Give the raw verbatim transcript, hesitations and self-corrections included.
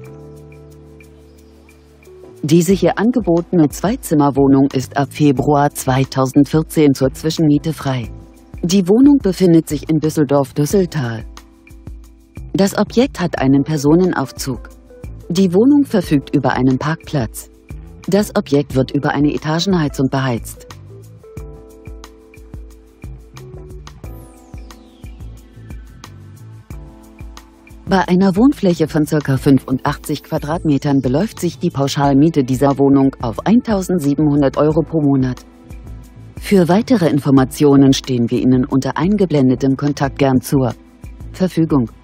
Diese hier angebotene Zweizimmerwohnung ist ab Februar zweitausendvierzehn zur Zwischenmiete frei. Die Wohnung befindet sich in Düsseldorf-Düsseltal. Das Objekt hat einen Personenaufzug. Die Wohnung verfügt über einen Parkplatz. Das Objekt wird über eine Etagenheizung beheizt. Bei einer Wohnfläche von ca. fünfundachtzig Quadratmetern beläuft sich die Pauschalmiete dieser Wohnung auf eintausendsiebenhundert Euro pro Monat. Für weitere Informationen stehen wir Ihnen unter eingeblendetem Kontakt gern zur Verfügung.